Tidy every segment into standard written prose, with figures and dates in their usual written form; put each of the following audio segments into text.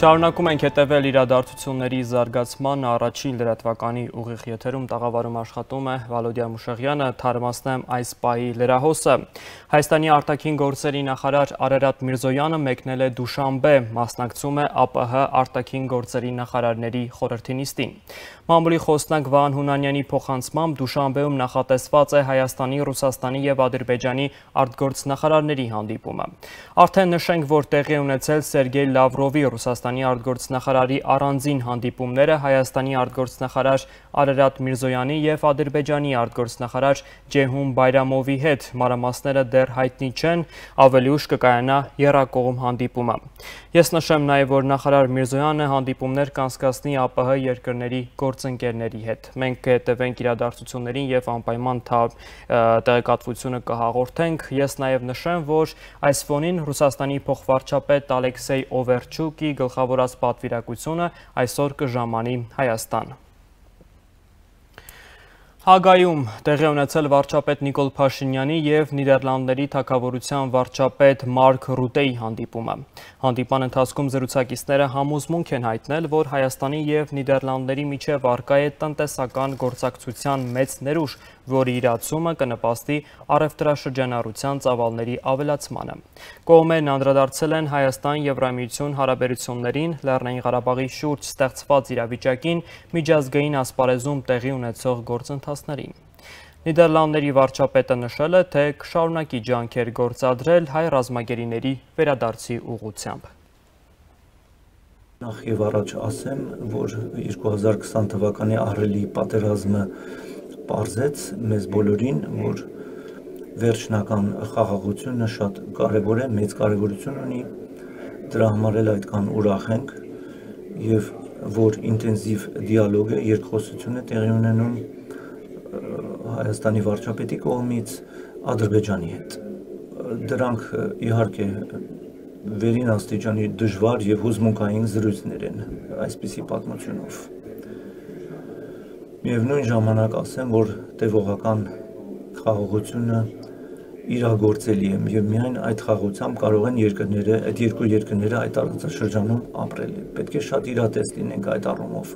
Շարունակում ենք հետևել իրադարձությունների զարգացման առաջին լրատվականի ուղիղ եթերում տաղավարում աշխատում է Վալոդիա Մուշեղյանը, թարմացնեմ այս պահի լրահոսը։ Հայաստանի արտաքին գործերի նախարար Արարատ Միրզոյանը մեկնել է Դուշանբե, մասնակցում է ԱՊՀ արտաքին գործերի նախարարների խորհրդի նիստին։ Մամուլի խոսնակ Վահան Հունանյանի փոխանցմամբ Դուշանբեում նախատեսված է Հայաստանի, Ռուսաստանի և Ադրբեջանի արտգործնախարարների հանդիպումը։ Արդեն նշենք, որ տեղի ունեցել Սերգեյ Լավրովի Ռուսաստանի արտգործնախարարի առանձին հանդիպումները Հայաստանի արտգործնախարար Արարատ Միրզոյանի և Ադրբեջանի արտգործնախարար Ջեհուն Բայրամովի հետ։ Մանրամասները դեռ հայտնի չեն, ավելի ուշ կկայանա եռակողմ հանդիպումը։ Ես նշեմ նաև, որ նախարար Միրզոյանը հանդիպումներ կանցկացնի ԱՊՀ երկրների գործընկերների հետ։ Մենք կհետևենք իրադարձություններին և անպայման տեղեկատվությունը կհաղորդենք։ Ես նաև նշեմ, որ այս ֆոնին Ռուսաստանի փոխվարչապետ Ալեքսեյ Օվերչուկի գլխավորած պատվիրակությունը այսօր կժամանի Հայաստան։ Հագայում տեղի ունեցել վարչապետ Նիկոլ Փաշինյանի և Նիդերլանդների թագավորության վարչապետ Մարկ Ռուտեի հանդիպումը։ Հանդիպման ընթացքում զրուցակիցները համոզմունք են հայտնել, որ Հայաստանի և Նիդերլանդների միջև առկա է տնտեսական գործակցության մեծ ներուժ, որի իրացումը կնպաստի առևտրաշրջանառության ծավալների ավելացմանը։ Կողմերն անդրադարձել են Հայաստան-Եվրամիություն հարաբերություններին, Լեռնային Ղարաբաղի շուրջ ստեղծված իրավիճակին, միջազգային ասպարեզում տեղի ունեցող գործընթացներին։ Նիդերլանդների վարչապետը նշել է, թե կշարունակի ջանքեր գործադրել հայ ռազմագերիների վերադարձի ուղղությամբ։ Նախ եւ առաջ ասեմ, որ 2020 թվականի ահռելի պատերազմը պարզեց մեզ բոլորին, որ վերջնական խաղաղությունը շատ կարևոր է, մեծ կարևորություն ունի, դրա համար էլ այդքան ուրախ ենք եւ որ ինտենսիվ դիալոգ է, երկխոսություն է տեղի ունենում Հայաստանի վարչապետի կողմից Ադրբեջանի հետ։ Դրանք իհարկե վերին աստիճանի դժվար եւ հուզմունքային զրույցներ են այսպիսի պատմությունով։ Միևնույն ժամանակ ասեմ, որ տևողական խաղաղությունը իրագործելի է եւ միայն այդ խաղաղությամբ կարող են երկրները, այդ երկու երկրները այդ տարածաշրջանում ապրել։ Պետք է շատ իրատես լինենք այդ առումով։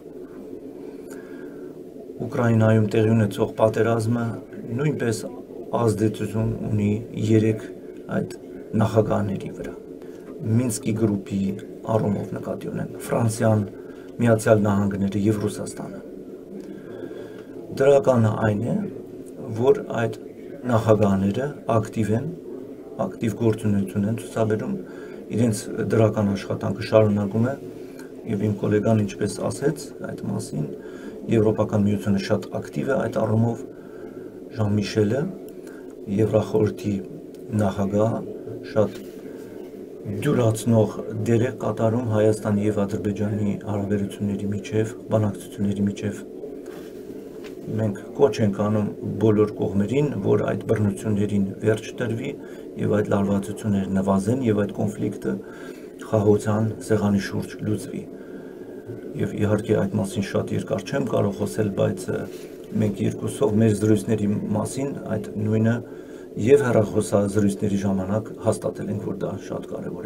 Ուկրաինայում տեղի ունեցող պատերազմը նույնպես ազդեցություն ունի 3 այդ նախագահների վրա։ Մինսկի գրուպի առումով նկատի ունեմ Ֆրանսիան, Միացյալ Նահանգները եւ Ռուսաստանը։ Դրականը այն է, որ այդ նախագահները ակտիվ են, ակտիվ գործունեություն են ցուցաբերում, իրենց դրական աշխատանքը շարունակում է եւ իմ գոլեգան ինչպես ասեց այդ մասին, Եվրոպական միությունը շատ ակտիվ է այդ առումով, Ժան-Միշելը, Եվրախորհրդի նախագահ շատ դյուրացնող դեր է կատարում Հայաստանի եւ Ադրբեջանի հարաբերությունների միջև, բանակցությունների միջև։ Մենք կոչ ենք անում բոլոր կողմերին, որ այդ բռնություններին վերջ տրվի եւ այդ լարվածությունները նվազեն եւ այդ կոնֆլիկտը խաղաղության սեղանի շուրջ լուծվի։ Եվ իհարկե այդ մասին շատ երկար չեմ կարող խոսել, բայց մենք երկուսով մեր զրույցների մասին այդ նույնը եւ հեռախոսազրույցների ժամանակ հաստատել ենք, որ դա շատ կարեւոր է։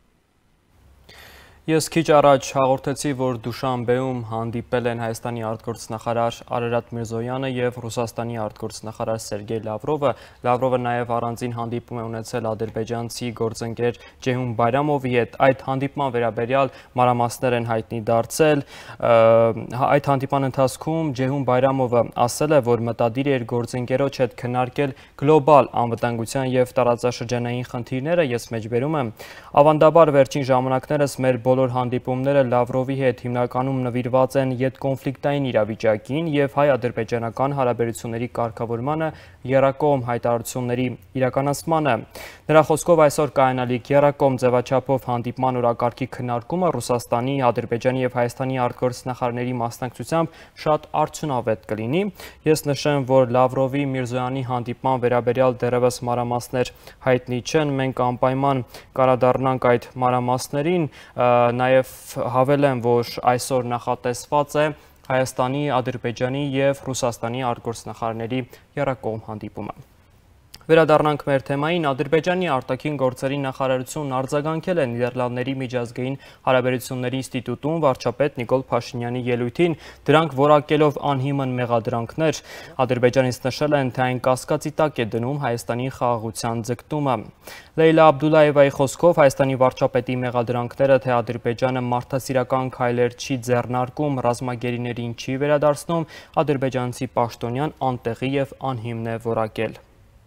Ես քիչ առաջ հաղորդեցի, որ Դուշանբեում հանդիպել են Հայաստանի արտգործնախարար Արարատ Միրզոյանը և Ռուսաստանի արտգործնախարար Սերգեյ Լավրովը։ Լավրովը նաև առանձին հանդիպում է ունեցել ադրբեջանցի գործընկեր Ջեհուն Բայրամովի հետ։ Այդ հանդիպման վերաբերյալ մանրամասներ են հայտնի դարձել։ Այդ հանդիպման ընթացքում Ջեհուն Բայրամովը ասել է, որ մտադիր էր գործընկերոջ հետ քննարկել գլոբալ անվտանգության և տարածաշրջանային խնդիրները, ես մեջբերում եմ։ Ավանդաբար վերջին ժամանակներս մեր բոլոր հանդիպումները Լավրովի հետ հիմնականում նվիրված են ետկոնֆլիկտային իրավիճակին և հայ-ադրբեջանական հարաբերությունների կարգավորմանը, եռակողմ հայտարարությունների իրականացմանը։ Նրա խոսքով այսօր կայանալիք եռակողմ ձևաչափով հանդիպման օրակարգի քննարկումը Ռուսաստանի, Ադրբեջանի և Հայաստանի արտգործնախարարների մասնակցությամբ շատ արդյունավետ կլինի։ Ես նշեմ, որ Լավրովի Միրզոյանի հանդիպման վերաբերյալ դեռևս մանրամասներ հայտնի չեն, մենք անպայման կանդրադառնանք այդ մանրամասներին, նաև հավելեմ, որ այսօր նախատեսված է Հայաստանի, Ադրբեջանի և Ռուսաստանի արտգործնախարարների եռակողմ հանդիպումը։ Վերադառնանք մեր թեմային, Ադրբեջանի արտաքին գործերի նախարարությունն արձագանքել է Նիդերլանդների միջազգային հարաբերությունների ինստիտուտում վարչապետ Նիկոլ Փաշինյանի ելույթին, դրանք որակելով անհիմն մեղադրանքներ, Ադրբեջանից նշել են, թե այն կասկածի տակ է դնում Հայաստանի խաղաղության ձգտումը։ Լեյլա Աբդուլլայևայի խոսքով Հայաստանի վարչապետի մեղադրանքները, թե Ադրբեջանը մարդասիրական քայլեր չի ձեռնարկում, ռազմագերիներին չի վերադարձնում, ադրբեջանցի պաշտոնյան անտեղի եւ անհիմն է որակել։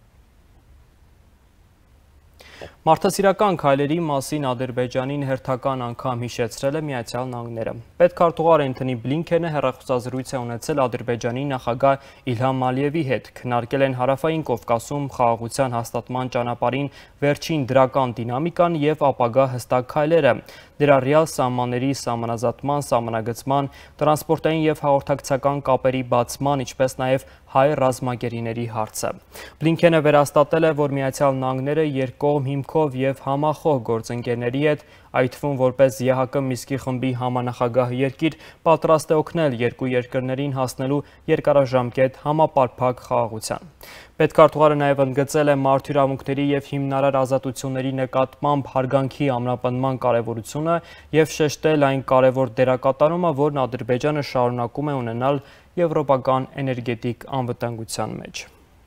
Մարդասիրական քայլերի մասին Ադրբեջանին հերթական անգամ հիշեցրել է Միացյալ Նահանգները։ Պետքարտուղար Էնթոնի Բլինքենը հեռախոսազրույց է ունեցել Ադրբեջանի նախագահ Իլհամ Ալիևի հետ, քննարկել են Հարավային Կովկասում խաղաղության հաստատման ճանապարհին վերջին դրական դինամիկան եւ ապագա հստակ քայլերը, ներառյալ սահմանների սահմանազատման, սահմանագծման, տրանսպորտային եւ հաղորդակցական կապերի բացման, ինչպես նաեւ հայ ռազմագերիների հարցը։ Բլինքենը վերահաստատել է, որ Միացյալ Նահանգները երկկողմ հիմքով եւ համախոհ գործընկերների հետ, այդ թվում որպես ԵՀԿ Միսկի խմբի համանախագահ երկիր, պատրաստ է օգնել երկու երկրներին հասնելու երկարաժամկետ համապարփակ խաղաղության։ Պետքարտուղարը նաև ընդգծել է մարդու եւ հիմնարար ազատությունների նկատմամբ հարգանքի ամրապնդման կարևորությունը եւ շեշտել այն կարևոր դերակատարումը, որն Ադրբեջանը շարունակում է ունենալ եվրոպական էներգետիկ անվտանգության մեջ։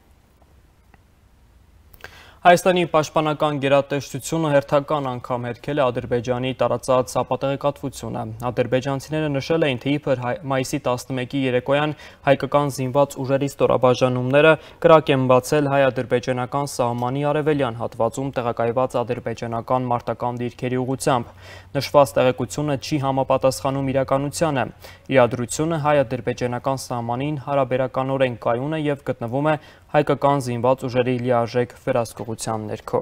Հայաստանի պաշտպանական գերատեսչությունը հերթական անգամ հերքել է Ադրբեջանի տարածած ապատեղեկատվությունը։ Ադրբեջանցիները նշել էին, թե իբր մայիսի 11-ի երեկոյան հայկական զինված ուժերի ստորաբաժանումները կրակ են բացել հայ-ադրբեջանական սահմանի արևելյան հատվածում տեղակայված ադրբեջանական մարտական դիրքերի ուղղությամբ։ Նշված տեղեկությունը չի համապատասխանում իրականությանը։ Իրադրությունը հայ-ադրբեջանական սահմանին հարաբերականորեն կայուն է եւ գտնվում է հայկական զինված ուժերի լիարժեք վերահսկողության ներքո։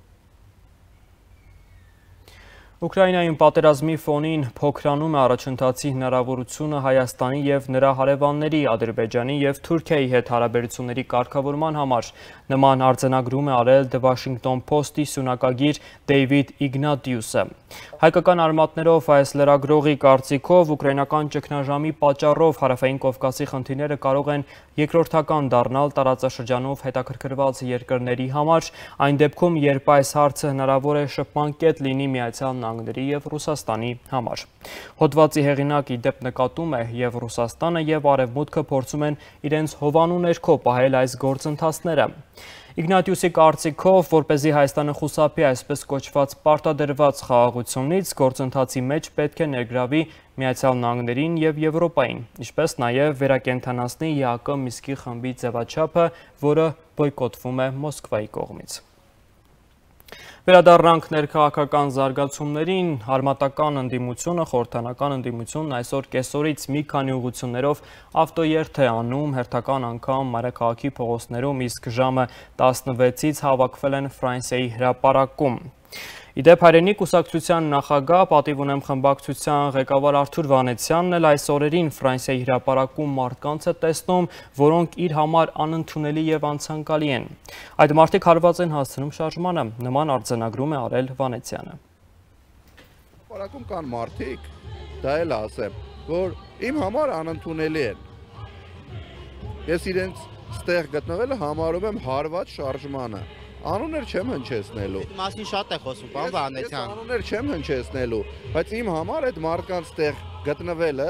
Ուկրաինայում պատերազմի ֆոնին փոքրանում է առաջընթացի հնարավորությունը Հայաստանի եւ նրա հարևանների Ադրբեջանի եւ Թուրքիայի հետ հարաբերությունների կարգավորման համար։ Նման արձանագրում է արել The Washington Post-ի սյունակագիր Դեյվիդ Իգնատիուսը։ Հայկական արմատներով այս լրագրողի կարծիքով ուկրաինական ճգնաժամի պատճառով Հարավային Կովկասի խնդիրները կարող են երկրորդական դառնալ տարածաշրջանով հետաքրքրված երկրների համար, այն դեպքում, երբ այս հարցը հնարավոր է շփման կետ լինի Միացյալ Նահանգների եւ Ռուսաստանի համար։ Հոդվածի հեղինակը ի դեպ նկատում է, եւ Ռուսաստանը եւ Արևմուտքը փորձում են իրենց հովանու ներքո պահել այս գործընթացները։ Իգնատիուսի կարծիքով, որպեսզի Հայաստանը խուսափի այսպես կոչված պարտադրված խաղաղությունից, գործընթացի մեջ պետք է ներգրավի Միացյալ Նահանգներին եւ Եվրոպային, ինչպես նաեւ վերակենդանացնի ԵԱԿ Միսկի խմբի ձևաչափը, որը բոյկոտվում է Մոսկվայի կողմից։ Վերադառնանք ներքաղաքական զարգացումներին, արմատական ընդդիմությունը, խորհրդանական ընդդիմությունն այսօր կեսօրից մի քանի ուղղություններով ավտոերթ է անում, հերթական անգամ մայրաքաղաքի փողոցներում, իսկ ժամը 16-ից հավաքվել են Ֆրանսիայի հրապարակում։ Իդեպ հայրենի կուսակցության նախագահ, պատիվ ունեմ խմբակցության ղեկավար Արթուր Վանեցյանն էլ այս օրերին Ֆրանսիայի հրապարակում մարդկանց է տեսնում, որոնք իր համար անընդունելի եւ անցանկալի են։ Այդ մարդիկ հարված են հասցնում շարժմանը, նման արձանագրում է արել Վանեցյանը։ Հրապարակում կան մարդիկ, դա էլ ասեմ, որ իմ համար անընդունելի են։ Ես իրենց ստեղ գտնվելը համարում եմ հարված շարժմանը։ Անուններ չեմ հնչեցնելու։ Այդ մասին շատ է խոսում, պարոն Վանեցյան։ Ես անուններ չեմ հնչեցնելու, բայց իմ համար այդ մարդկանց տեղ գտնվելը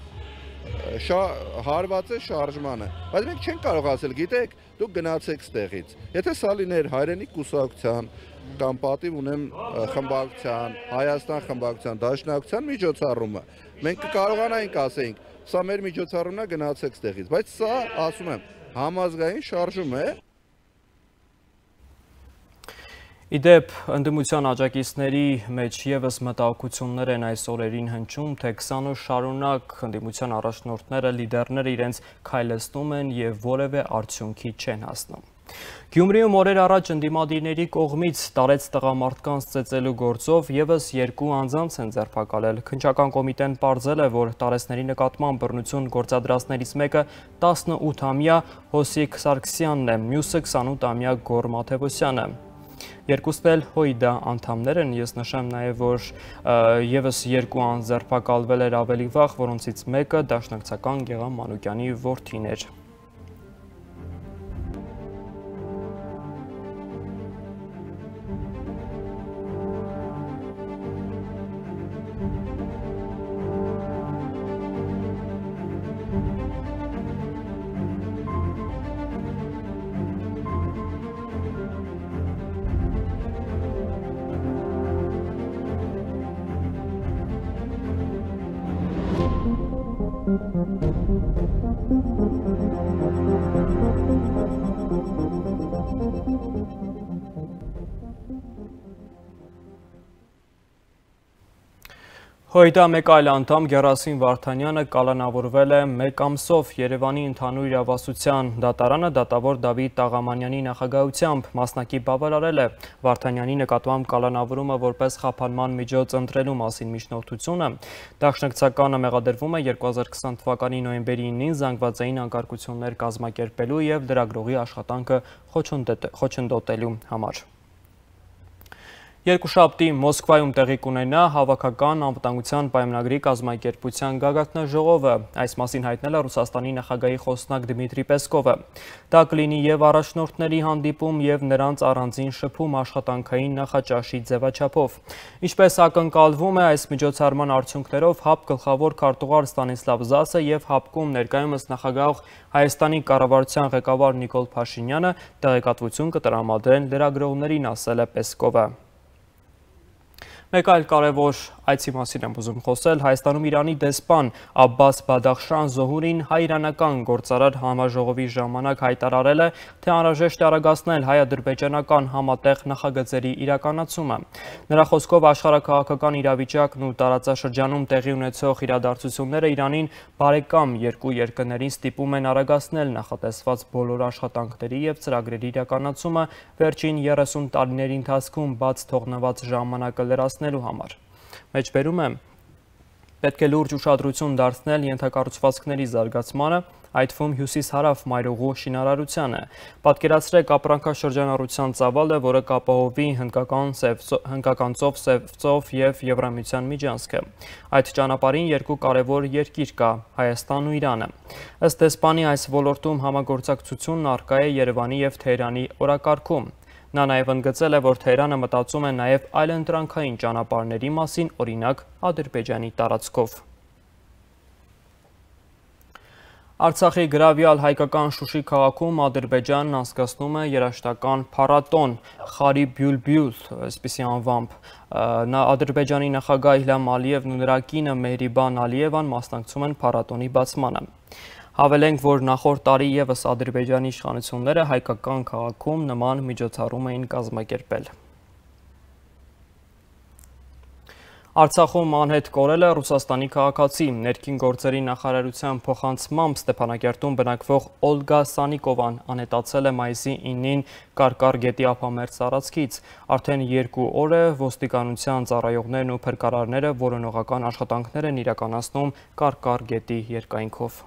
հարված է շարժմանը։ Բայց մենք չենք կարող ասել, գիտեք, դուք գնացեք ստեղից։ Եթե սա լիներ հայրենի կուսակցության կամ պատիվ ունեմ խմբակցության, Հայաստան խմբակցության, Դաշնակցության միջոցառումը, մենք կկարողանայինք ասենք, սա մեր միջոցառումն է, գնացեք ստեղից, բայց սա, ասում եմ, համազգային շարժում է։ Իդեպ ընդդիմության աջակիցների մեջ եւս մտահոգություններ են այս օրերին հնչում, թե 20 օր շարունակ ընդդիմության առաջնորդները, լիդերները իրենց քայլեցնում են եւ որևէ արդյունքի չեն հասնում։ Գյումրիում օրեր առաջ ընդդիմադիրների կողմից տարեց տղամարդկանց ծեծելու գործով եւս 2 անձանց են ձերբակալել։ Քննչական կոմիտեն պարզել է, որ տարեցների նկատմամբ բռնություն գործադրածներից մեկը 18-ամյա Հոսիկ Սարգսյանն է, մյուսը 28-ամյա Գոռ Մաթևոսյանը։ Երկուսն էլ ՀՅԴ անդամներ են, ես նշեմ նաև, որ եւս 2 անձ ձերբակալվել էր ավելի վաղ, որոնցից մեկը դաշնակցական Գեղամ Մանուկյանի որդին էր։ ՀՅԴ մեկ այլ անդամ Գերասիմ Վարդանյանը կալանավորվել է 1 ամսով Երևանի ընդհանուր իրավասության դատարանը դատավոր Դավիթ Տաղամանյանի նախագահությամբ մասնակի բավարարել է Վարդանյանի նկատմամբ կալանավորումը որպես խափանման միջոց ընտրելու մասին միջնորդությունը։ Դաշնակցականը մեղադրվում է 2020 թվականի նոյեմբերի 9-ին զանգվածային անկարգություններ կազմակերպելու և լրագրողի աշխատանքը խոչընդոտելու համար։ Երկուշաբթի Մոսկվայում տեղի կունենա հավաքական անվտանգության պայմանագրի կազմակերպության գագաթնաժողովը, այս մասին հայտնել է Ռուսաստանի նախագահի խոսնակ Դմիտրի Պեսկովը։ Դա կլինի և առաջնորդների հանդիպում և նրանց առանձին շփում աշխատանքային նախաճաշի ձևաչափով։ Ինչպես ակնկալվում է, այս միջոցառման արդյունքներով ՀԱՊ գլխավոր քարտուղար Ստանիսլավ Զասը և ՀԱՊԿ-ում ներկայումս նախագահող Հայաստանի կառավարության ղեկավար Նիկոլ Փաշինյանը տեղեկատվություն կտրամադրեն լրագրողներին, ասել է Պեսկովը։ Մեկ այլ կարևոր այցի մասին եմ ուզում խոսել։ Հայաստանում Իրանի դեսպան Աբբաս Բադախշան Զոհուրին հայ-իրանական գործարար համաժողովի ժամանակ հայտարարել է, թե անհրաժեշտ է արագացնել հայ-ադրբեջանական համատեղ նախագծերի իրականացումը։ Նրա խոսքով աշխարհաքաղաքական իրավիճակն ու տարածաշրջանում տեղի ունեցող իրադարձությունները Իրանին բարեկամ երկու երկրներին ստիպում են արագացնել նախատեսված բոլոր աշխատանքների և ծրագրերի իրականացումը վերջին 30 տարիների ընթացքում բաց թողնված ժամանակը լրացնելու համար։ Մեջբերում եմ, պետք է լուրջ ուշադրություն դարձնել ենթակառուցվածքների զարգացմանը, այդ թվում հյուսիս-հարավ մայրուղու շինարարությանը։ Պատկերացրեք ապրանքաշրջանառության ծավալը, որը կապահովի հնդկական ծով և Եվրամիության միջանցքը։ Այդ ճանապարհին երկու կարևոր երկիր կա՝ Հայաստանն ու Իրանը։ Ըստ դեսպանի այս ոլորտում համագործակցությունն առկա է Երևանի և Թեհրանի օրակարգում։ Նա նաև ընդգծել է, որ Թեհրանը մտածում է նաև այլընտրանքային ճանապարհների մասին, օրինակ Ադրբեջանի տարածքով։ Արցախի գրավյալ հայկական Շուշի քաղաքում Ադրբեջանն անցկացնում է երաժշտական փառատոն Խարի Բյուլբյուլ, այսպիսի անվամբ։ Ադրբեջանի նախագահ Իլհամ Ալիևն ու նրա կինը Մեհրիբան Ալիևան մասնակցում են փառատոնի բացմանը։ Հավելենք, որ նախորդ տարի ևս Ադրբեջանի իշխանությունները հայկական քաղաքում նման միջոցառում էին կազմակերպել։ Արցախում անհետ կորել է Ռուսաստանի քաղաքացի, ներքին գործերի նախարարության փոխանցմամբ Ստեփանակերտում բնակվող Օլգա Սանիկովան անհետացել է մայիսի 9-ին Կարկար գետի ափամերձ տարածքից։ Արդեն 2 օր է ոստիկանության ծառայողներն ու փրկարարները որոնողական աշխատանքներ են իրականացնում Կարկար գետի երկայնքով։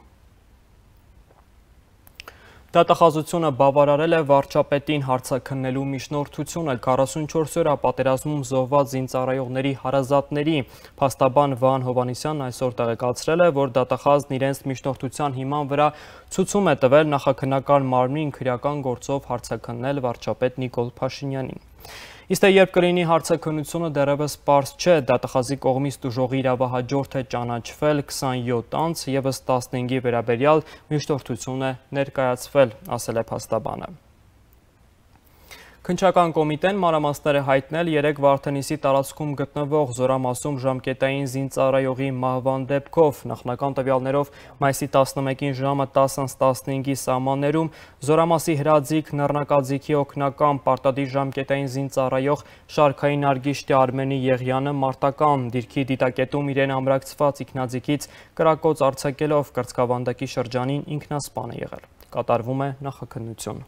Դատախազությունը բավարարել է վարչապետին հարցաքննելու միջնորդությունը 44 օրյա պատերազմում զոհված զինծառայողների հարազատների։ Փաստաբան Վահան Հովհաննիսյանն այսօր տեղեկացրել է, որ դատախազն իրենց միջնորդության հիման վրա ցուցում է տվել նախաքննական մարմնին քրեական գործով հարցաքննել վարչապետ Նիկոլ Փաշինյանին։ Իսկ երբ կլինի հարցաքննությունը դեռևս պարզ չէ, դատախազի կողմից տուժողի իրավահաջորդ է ճանաչվել 27 անց, ևս 15-ի վերաբերյալ միջնորդություն է ներկայացվել, ասել է փաստաբանը։ Քննչական կոմիտեն մանրամասներ է հայտնել 3 Վարդենիսի տարածքում գտնվող Զորամասում ժամկետային զինծառայողի մահվան դեպքով։ Նախնական տվյալներով մայիսի 11-ին ժամը 10:15-ի սահմաններում Զորամասի հրաձիգ նռնակաձիգի օգնական պարտադիր ժամկետային զինծառայող Շարքային Արգիշտի Արմենի Եղյանը մարտական դիրքի դիտակետում իրեն ամրակցված ինքնաձիգից կրակոց արձակելով կրծքավանդակի շրջանին ինքնասպան է եղել։ Կատարվում է նախաքննություն։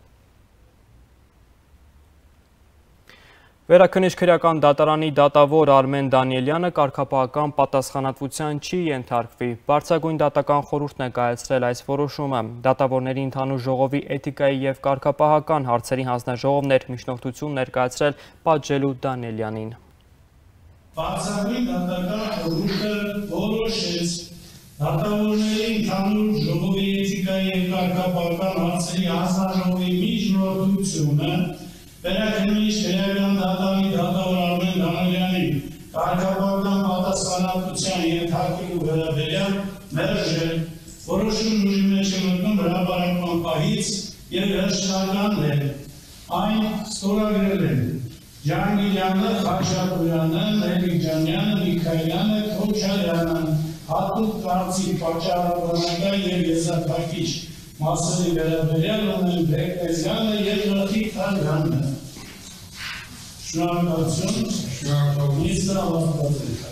Վերաքննիչ քրեական դատարանի դատավոր Արմեն Դանիելյանը կարգապահական պատասխանատվության չի ենթարկվի։ Բարձրագույն դատական խորհուրդն է կայացրել այս որոշումը։ Դատավորների ընդհանուր ժողովի էթիկայի և կարգապահական հարցերի հանձնաժողովն էր միջնորդություն ներկայացրել պատժելու Դանիելյանին։ Բարձրագույն դատական խորհուրդը որոշեց դատավորների ընդհանուր ժողովի էթիկայի և կարգապահական հարցերի հանձնաժողովի միջնորդությունը Վերաքննիչ քրեական դատարանի դատավոր Արմեն Դանիելյանի կարգապահական պատասխանատվության ենթարկելու վերաբերյալ մերժել, որոշումն ուժի մեջ է մտնում հրապարակման պահից և վերջնական է։ Այն ստորագրել են Ջանգիրյանը, Խաչատուրյանը, Մելիքջանյանը, Միքայելյանը, Քոչարյանը, հատուկ կարծիք պատճառաբանական և եզրափակիչ մասերի վերաբերյալ ունեն Բեկտեզյանը և Գլխիկ Թալյանը։ Շնորհակալություն, միստր Ավարտազետ։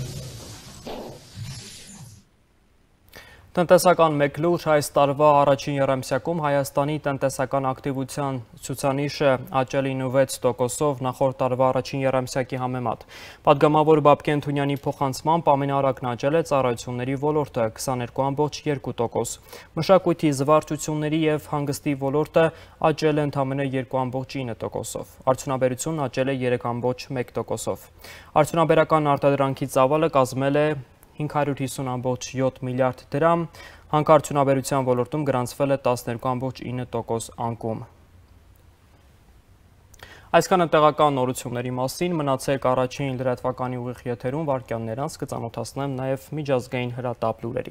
Տնտեսական մեկլուր այս տարվա առաջին եռամսյակում Հայաստանի տնտեսական ակտիվության ցուցանիշը աճելին 6%-ով նախորդ տարվա առաջին եռամսյակի համեմատ։ Պատգամավոր Բաբկեն Թունյանի փոխանցմամբ ամենաարագն աճել է ծառայությունների ոլորտը 22.2%, մշակույթի, զվարճությունների և հանգստի ոլորտը աճել է ընդամենը 2.9%-ով, արդյունաբերությունն աճել է 3.1%-ով։ Արդյունաբերական արտադրանքի ծավալը կազմել է 550.7 միլիարդ դրամ, հանքարդյունաբերության ոլորտում գրանցվել է 12.9% անկում։ Այսքանը տեղական նորությունների մասին, մնացեք առաջին լրատվականի ուղիղ եթերում, վայրկյաններ անց կծանոթացնեմ նաև միջազգային հրատապ լուրերի։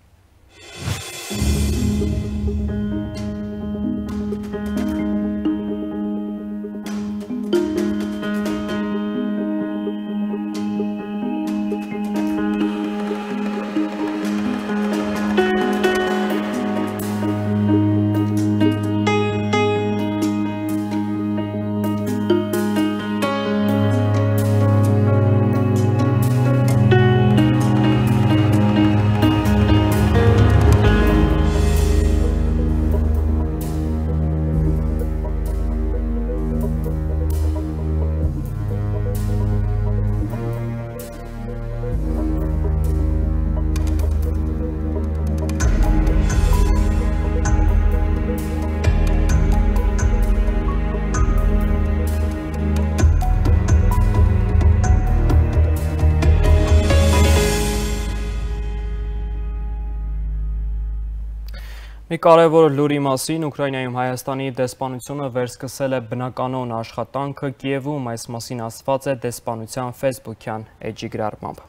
Մի կարևոր լուրի մասին Ուկրաինայում Հայաստանի դեսպանությունը վերսկսել է բնականոն աշխատանքը Կիևում, այս մասին ասված է դեսպանության ֆեյսբուքյան էջի գրառմամբ։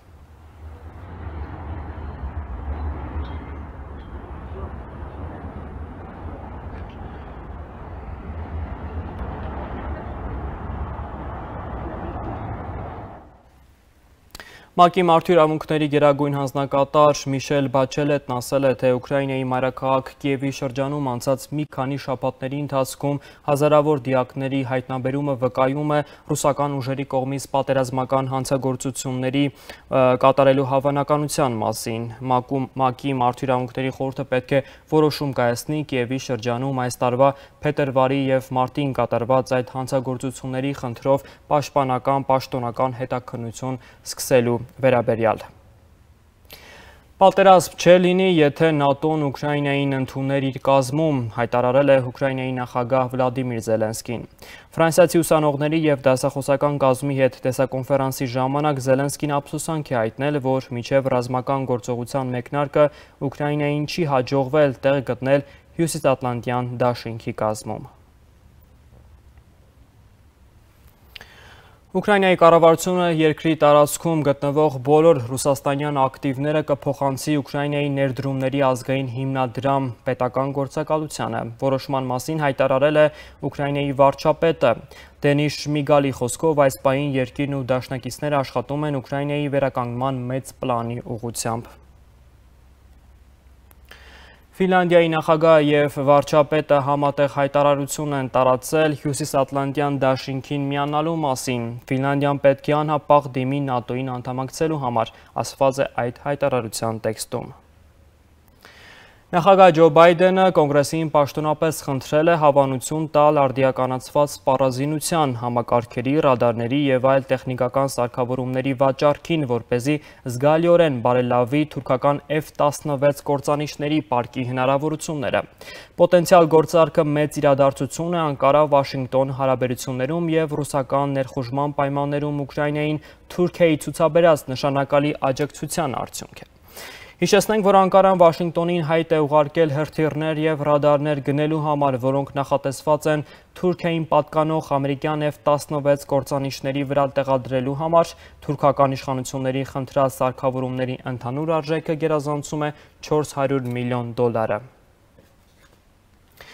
ՄԱԿ-ի մարդու իրավունքների գերագույն հանձնակատար Միշել Բաչելետն ասել է, թե Ուկրաինայի մայրաքաղաք Կիևի շրջանում անցած մի քանի շաբաթների ընթացքում հազարավոր դիակների հայտնաբերումը վկայում է ռուսական ուժերի կողմից պատերազմական հանցագործությունների կատարելու հավանականության մասին։ ՄԱԿ-ի մարդու իրավունքների խորհուրդը պետք է որոշում կայացնի Կիևի շրջանում այս տարվա փետրվարի և մարտին կատարված այդ հանցագործությունների խնդրով պաշտոնական հետաքննություն սկսելու վերաբերյալ։ Պատերազմ չէ լինի, եթե ՆԱՏՕ-ն Ուկրաինային ընդուներ իր կազմում, հայտարարել է Ուկրաինայի նախագահ Վլադիմիր Զելենսկին։ Ֆրանսիացի ուսանողների և դասախոսական կազմի հետ տեսակոնֆերանսի ժամանակ Զելենսկին ափսոսանք է հայտնել, որ մինչև ռազմական գործողության մեկնարկը Ուկրաինային չի հաջողվել տեղ գտնել Հյուսիսատլանտյան դաշինքի կազմում։ Ուկրաինայի կառավարությունը երկրի տարածքում գտնվող բոլոր ռուսաստանյան ակտիվները կփոխանցի Ուկրաինայի ներդրումների ազգային հիմնադրամ պետական գործակալությանը։ Որոշման մասին հայտարարել է Ուկրաինայի վարչապետը։ Դենիս Շմիգալի խոսքով այս պահին երկիրն ու դաշնակիցները աշխատում են Ուկրաինայի վերականգնման մեծ պլանի ուղղությամբ։ Ֆինլանդիայի նախագահ և վարչապետը համատեղ հայտարարություն են տարածել Հյուսիսատլանտյան դաշինքին միանալու մասին։ Ֆինլանդիան պետք է անհապաղ դիմի ՆԱՏՕ-ին անդամակցելու համար, ասված է այդ հայտարարության տեքստում։ Նախագահ Ջո Բայդենը կոնգրեսին պաշտոնապես խնդրել է հավանություն տալ արդիականացված սպառազինության, համակարգերի, ռադարների և այլ տեխնիկական սարքավորումների վաճառքին, որպեսզի զգալիորեն բարելավի թուրքական F-16 կործանիչների պարկի հնարավորությունները։ Պոտենցիալ գործարքը մեծ իրադարձություն է Անկարա-Վաշինգտոն հարաբերություններում և ռուսական ներխուժման պայմաններում Ուկրաինային Թուրքիայի ցուցաբերած նշանակալի աջակցության արդյունք է։ Հիշեցնենք, որ Անկարան Վաշինգտոնին հայտ է ուղարկել հրթիռներ և ռադարներ գնելու համար, որոնք նախատեսված են Թուրքիային պատկանող ամերիկյան F-16 կործանիչների վրա տեղադրելու համար։ Թուրքական իշխանությունների խնդրած սարքավորումների ընդհանուր արժեքը գերազանցում է $400 միլիոն։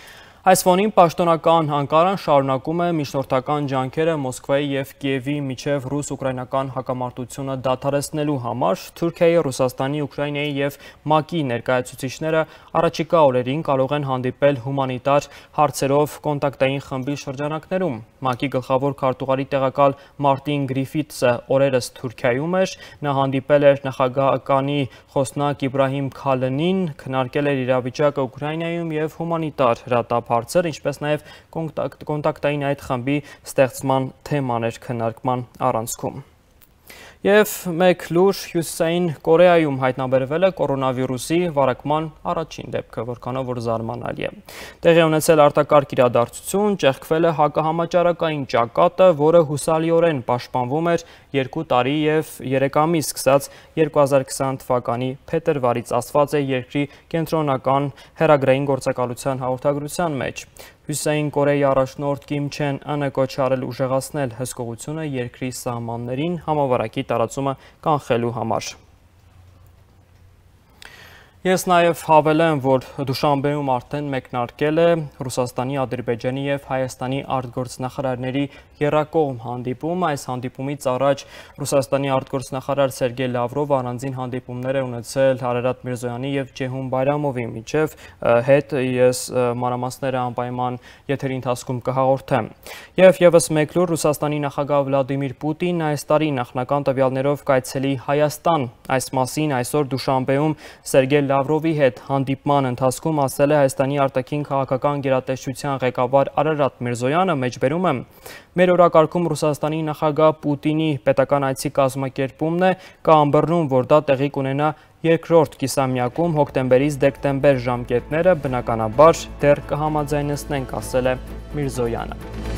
Այս ֆոնին պաշտոնական Անկարան շարունակում է միջնորդական ջանքերը Մոսկվայի և Կիևի միջև ռուս-ուկրաինական հակամարտությունը դադարեցնելու համար։ Թուրքիայի, Ռուսաստանի, Ուկրաինայի և ՄԱԿ-ի ներկայացուցիչները առաջիկա օրերին կարող են հանդիպել հումանիտար հարցերով կոնտակտային խմբի շրջանակներում։ ՄԱԿ-ի գլխավոր քարտուղարի տեղակալ Մարտին Գրիֆիթսը օրերս Թուրքիայում էր, նա հանդիպել էր նախագահականի խոսնակ Իբրահիմ Քալնին, քննարկել էր իրավիճակը Ուկրաինայում և հումանիտար հրատապ հարցեր, ինչպես նաև կոնտակտային այդ խմբի ստեղծման թեմաներ քննարկման առանցքում։ Եվ մեկ լուր Հյուսիսային Կորեայում հայտնաբերվել է կորոնավիրուսի վարակման առաջին դեպքը, որքանով որ զարմանալի է։ Տեղի ունեցել արտակարգ իրադարձություն, ճեղքվել է հակահամաճարակային ճակատը, որը հուսալիորեն պաշտպանվում էր 2 տարի և 3 ամիս սկսած 2020 թվականի փետրվարից, ասված է երկրի կենտրոնական հեռագրային գործակալության հաղորդագրության մեջ։ Հյուսիսային Կորեայի առաջնորդ Կիմ Չեն Ընը կոչ արել ուժեղացնել հսկողությունը երկրի սահմաններին համավարակի տարածումը կանխելու համար։ Ես նաև հավելեմ, որ Դուշանբեում արդեն մեկնարկել է Ռուսաստանի, Ադրբեջանի և Հայաստանի արտգործնախարարների եռակողմ հանդիպում։ Այս հանդիպումից առաջ Ռուսաստանի արտգործնախարար Սերգեյ Լավրովը առանձին հանդիպումներ է ունեցել Արարատ Միրզոյանի և Ջեհուն Բայրամովի հետ, ես մանրամասները անպայման եթերի ընթացքում կհաղորդեմ։ Եվ ևս մեկ լուր Ռուսաստանի նախագահ Վլադիմիր Պուտինն այս տարի նախնական տվյալներով կայցելի Հայաստան։ Այս մասին այսօր Դուշանբեում Սերգեյ Լավրովի հետ հանդիպման ընթացքում ասել է Հայաստանի արտաքին քաղաքական գերատեսչության ղեկավար Արարատ Միրզոյանը, մեջբերում եմ, մեր օրակարգում Ռուսաստանի նախագահ Պուտինի պետական այցի կազմակերպումն է, կա ըմբռնում, որ դա տեղի կունենա երկրորդ կիսամյակում հոկտեմբերից դեկտեմբեր ժամկետները, բնականաբար դեռ կհամաձայնեցնենք, ասել է Միրզոյանը։